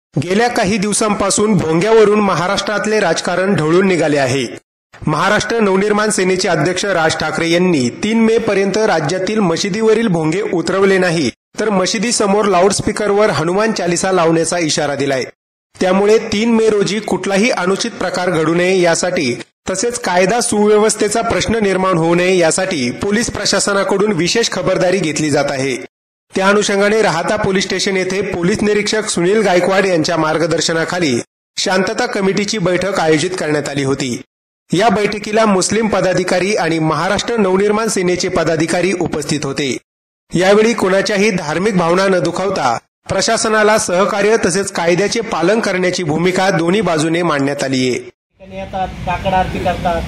गेल्या काही दिवसांपासून भोंग्यावरून महाराष्ट्रातले राजकारण ढवळून निघाले आहे। महाराष्ट्र नवनिर्माण सेनेचे अध्यक्ष राज ठाकरे यांनी 3 मे पर्यंत राज्यातील मशिदीवरील भोंगे उतरवले नाही तर मशिदीसमोर लाऊडस्पीकरवर हनुमान चालीसा लावण्याचा इशारा दिलाय। त्यामुळे 3 मे रोजी कुठलाही अनुचित प्रकार घडू नये यासाठी तसेच कायदा सुव्यवस्थेचा प्रश्न निर्माण होऊ नये यासाठी पोलीस प्रशासनाकडून विशेष खबरदारी घेतली जात आहे। त्या अनुषंगाने राहाता पोलीस स्टेशन येथे पोलीस निरीक्षक सुनील गायकवाड यांच्या मार्गदर्शनाखाली शांतता कमिटीची बैठक आयोजित करण्यात आली होती। या बैठकीला मुस्लिम पदाधिकारी आणि महाराष्ट्र नवनिर्माण सेनेचे पदाधिकारी उपस्थित होते। यावेळी कोणाच्याही धार्मिक भावना न दुखावता प्रशासनाला सहकार्य तसेच कायद्याचे पालन करण्याची भूमिका दोन्ही बाजूने मांडण्यात आली आहे। काकड आरती करतात,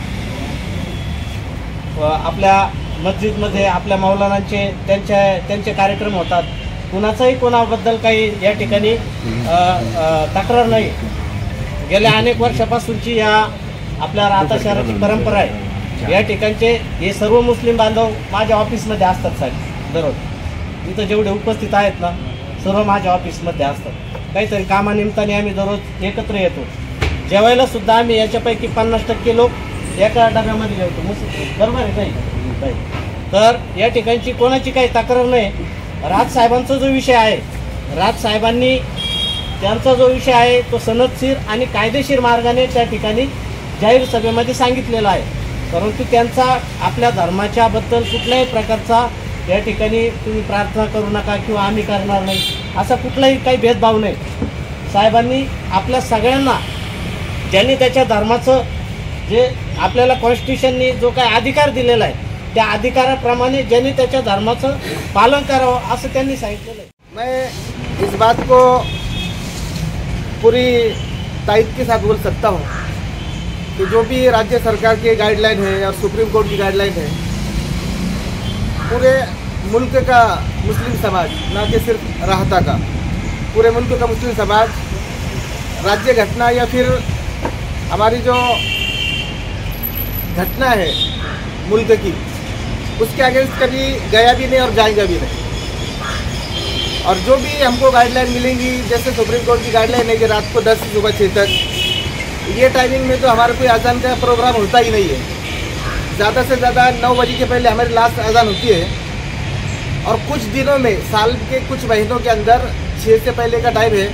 आपल्या मस्जिदमध्ये आपल्या मौलानांचे त्यांचे कार्यक्रम होतात। कुणाचाही कोणाबद्दल काही या ठिकाणी तक्रार नाही। गेल्या अनेक वर्षापासूनची या आपल्या राहता शहराची परंपरा आहे। या ठिकाणचे हे सर्व मुस्लिम बांधव माझ्या ऑफिसमध्ये असतात साहेब। दररोज इथं जेवढे उपस्थित आहेत ना सर्व माझ्या ऑफिसमध्ये असतात। काहीतरी कामानिमित्ताने आम्ही दररोज एकत्र येतो। जेवायला सुद्धा आम्ही याच्यापैकी 50% लोक एका डब्यामध्ये जेवतो। बरोबर आहे काही? तर या ठिकाणची कोणाची काही तक्रार नाही। राज साहेबांचा जो विषय आहे, राज साहेबांनी त्यांचा जो विषय आहे तो सनदशीर आणि कायदेशीर मार्गाने त्या ठिकाणी जाहीर सभेमध्ये सांगितलेला आहे। परंतु त्यांचा आपल्या धर्माच्या बद्दल कुठल्याही प्रकारचा या ठिकाणी तुम्ही प्रार्थना करू नका किंवा आम्ही करणार नाही असा कुठलाही काही भेदभाव नाही। साहेबांनी आपल्या सगळ्यांना ज्यांनी त्याच्या धर्माचं जे आपल्याला कॉन्स्टिट्यूशननी जो काही अधिकार दिलेला आहे त्या अधिकाराप्रमाणे ज्यांनी त्याच्या धर्माचं पालन करावं असं त्यांनी सांगितलेलं आहे। मैं इस बात को पूरी तायद के साथ बोल सकता हूँ कि जो भी राज्य सरकार की गाइडलाइन है और सुप्रीम कोर्ट की गाइडलाइन है, पूरे मुल्क का मुस्लिम समाज, ना कि सिर्फ राहता का, पूरे मुल्क का मुस्लिम समाज राज्य घटना या फिर हमारी जो घटना है मुल्क की उसके अगेंस्ट कभी गया भी नहीं और जाएगा भी नहीं। और जो भी हमको गाइडलाइन मिलेंगी, जैसे सुप्रीम कोर्ट की गाइडलाइन है कि रात को 10 से सुबह 6 तक, ये टाइमिंग में तो हमारा कोई अजान का प्रोग्राम होता ही नहीं है। ज़्यादा से ज़्यादा 9 बजे के पहले हमारी लास्ट अजान होती है। और कुछ दिनों में, साल के कुछ महीनों के अंदर 6 से पहले का टाइम है।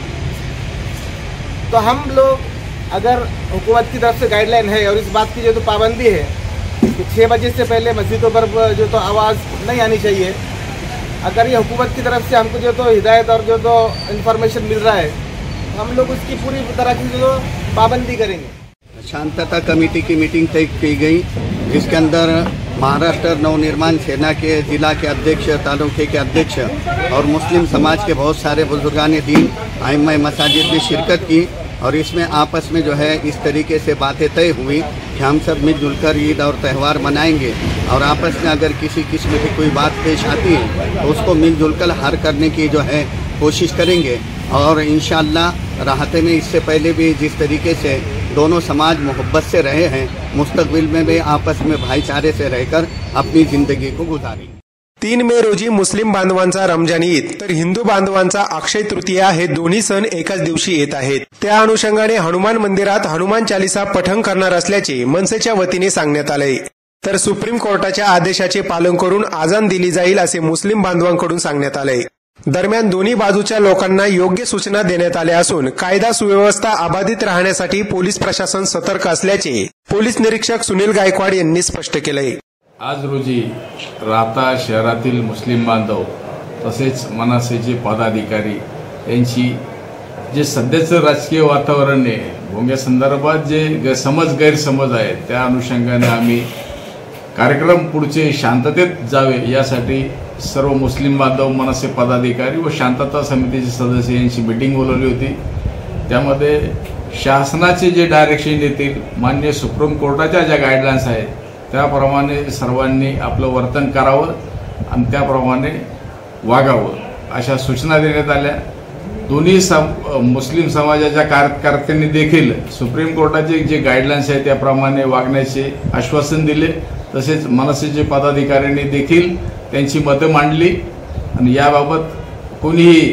तो हम लोग अगर हुकूमत की तरफ से गाइडलाइन है और इस बात की जो तो पाबंदी है कि 6 बजे से पहले मस्जिदों पर जो तो आवाज़ नहीं आनी चाहिए, अगर ये हुकूमत की तरफ से हमको जो तो हिदायत और जो तो इन्फॉर्मेशन मिल रहा है, हम लोग उसकी पूरी तरह की जो पाबंदी करेंगे। शांतता कमेटी की मीटिंग तय की गई, जिसके अंदर महाराष्ट्र नवनिर्माण सेना के जिला के अध्यक्ष, तालुके के अध्यक्ष और मुस्लिम समाज के बहुत सारे बुजुर्गान दीन, आइम्मा मसाजिद ने शिरकत की। और इसमें आपस में जो है इस तरीके से बातें तय हुई कि हम सब मिलजुल कर ईद और त्यौहार मनाएंगे और आपस में अगर किसी किस्म की कोई बात पेश आती है तो उसको मिलजुल कर हल करने की जो है कोशिश करेंगे। और इंशाअल्लाह राहते में इससे पहले भी जिस तरीके से दोनों समाज मोहब्बत से रहे हैं, मुस्तकबिल में भी आपस में भाईचारे से रहकर अपनी ज़िंदगी को गुजारेंगे। 3 मे रोजी मुस्लिम बांधवांचा रमजान ईद तर हिंदू बांधवांचा अक्षय तृतीया हे दोन्ही सण एकाच दिवशी येत आहेत। त्या अनुषंगाने हनुमान मंदिरात हनुमान चालीसा पठण करणार असल्याचे मनसेच्या वतीने सांगण्यात आले। तर सुप्रीम कोर्टाच्या आदेशाचे पालन करून आजान दिली जाईल असे मुस्लिम बांधवांकडून सांगण्यात आले। दरम्यान दोन्ही बाजूच्या लोकांना योग्य सूचना देण्यात आल्या असून कायदा सुव्यवस्था अबाधित राहण्यासाठी पोलीस प्रशासन सतर्क असल्याचे पोलीस निरीक्षक सुनील गायकवाड यांनी स्पष्ट केले। आज रोजी राहता शहरातील मुस्लिम बांधव तसेच मनसेचे पदाधिकारी यांची जे सध्याचं राजकीय वातावरण आहे, भोंग्यासंदर्भात जे गैरसमज आहेत, त्या अनुषंगाने आम्ही कार्यक्रम पुढचे शांततेत जावे यासाठी सर्व मुस्लिम बांधव, मनसे पदाधिकारी व शांतता समितीचे सदस्य यांची मीटिंग बोलवली होती। त्यामध्ये शासनाचे जे डायरेक्शन देतील, माननीय सुप्रीम कोर्टाच्या ज्या गाईडलाईन्स आहेत त्याप्रमाणे सर्वांनी आपलं वर्तन करावं आणि त्याप्रमाणे वागावं अशा सूचना देण्यात आल्या। दोन्ही मुस्लिम समाजाच्या कार्यकर्त्यांनी देखील सुप्रीम कोर्टाचे जे गाईडलाईन्स आहेत त्याप्रमाणे वागण्याचे आश्वासन दिले। तसेच मनसेचे पदाधिकाऱ्यांनी देखील त्यांची मतं मांडली आणि याबाबत कोणीही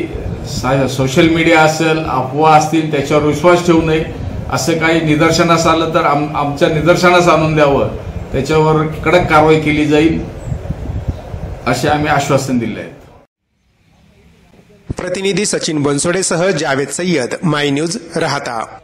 सोशल मीडिया असेल, अफवा असतील, त्याच्यावर विश्वास ठेवू नये. असं काही निदर्शनास आलं तर आमच्या निदर्शनास आणून द्यावं, त्याच्यावर कडक कारवाई केली जाईल असे आम्ही आश्वासन दिले आहे. प्रतिनिधी सचिन बनसोडेसह जावेद सय्यद, माय न्यूज, राहता.